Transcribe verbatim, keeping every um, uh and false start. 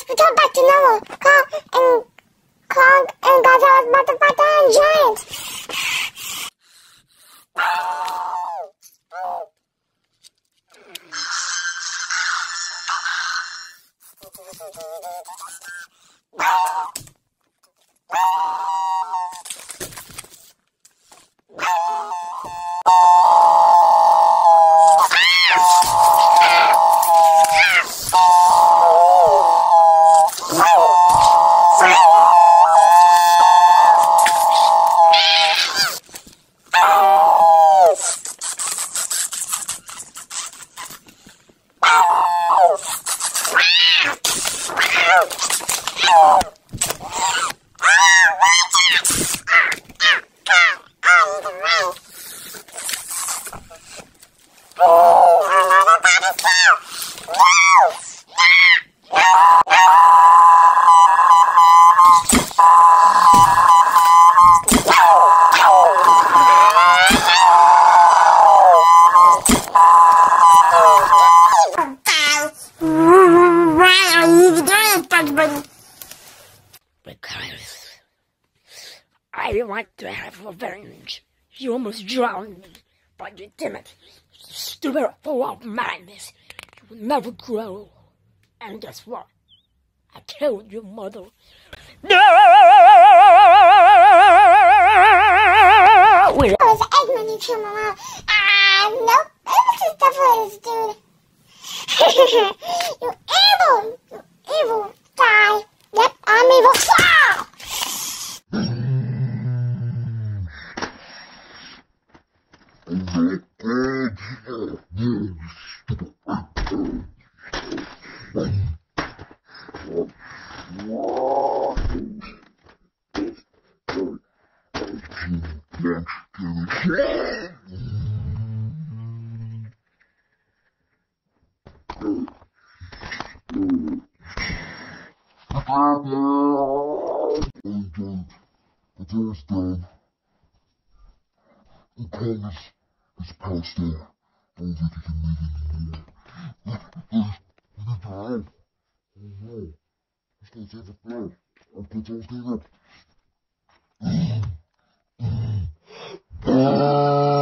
return back to normal. Kong and Kong and Godzilla was about to fight the giants. Because I want to have revenge. You almost drowned me, but you timid, stupid, full of madness. You will never grow. And guess what? I killed your mother. No! Oh, it's Eggman you came around. Ah, nope. This is definitely this dude. You evil! You evil guy. Yep, I'm evil. Ah! The door's done. And Kong is, is passed out. I don't think he can move anymore. There's, we need to help. Oh no. This guy's overflowed. I'll put those things up.